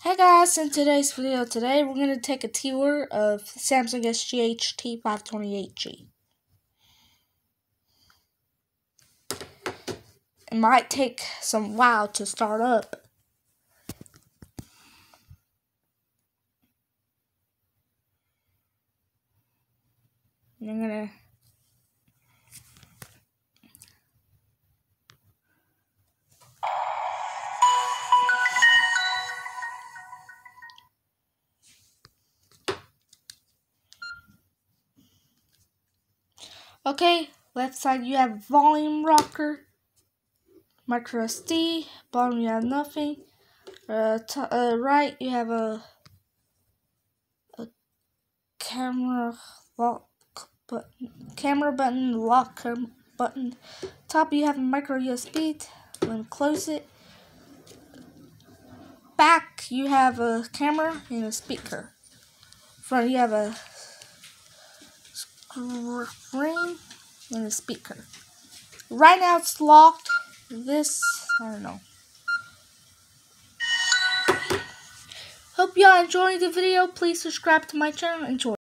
Hey guys, in today's video we're going to take a tour of Samsung SGH t528g. It might take some while to start up. And I'm going to Okay, left side you have volume rocker, micro SD, bottom you have nothing. Right you have a camera button, lock button. Top you have a micro USB. When close it. Back you have a camera and a speaker. Front you have a screen and a speaker. Right now it's locked. This, I don't know. Hope y'all enjoyed the video. Please subscribe to my channel. Enjoy.